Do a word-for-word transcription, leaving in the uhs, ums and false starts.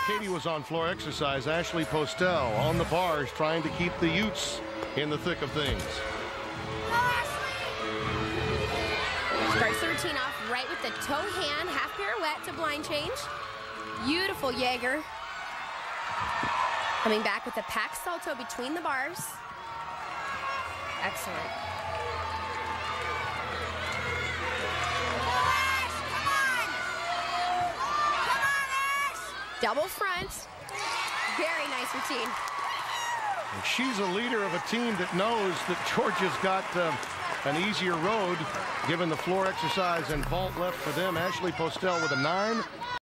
Katie was on floor exercise. Ashley Postell on the bars trying to keep the Utes in the thick of things. Starts the routine off right with the toe hand, half pirouette to blind change. Beautiful Jaeger. Coming back with the pack salto between the bars. Excellent. Double front. Very nice routine. And she's a leader of a team that knows that Georgia's got uh, an easier road given the floor exercise and vault left for them. Ashley Postell with a nine.